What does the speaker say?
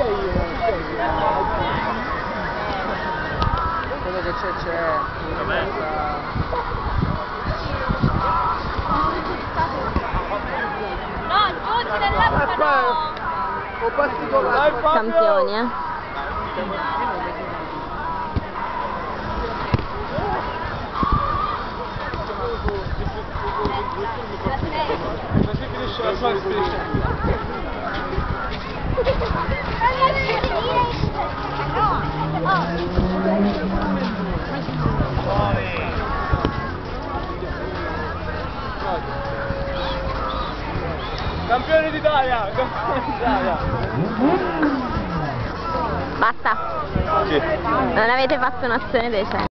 Quello che c'è. No, giù nell'acqua no! Campioni, Così finisce la sua Campione d'Italia! Campione d'Italia! Basta. Sì. Non avete fatto un'azione decente.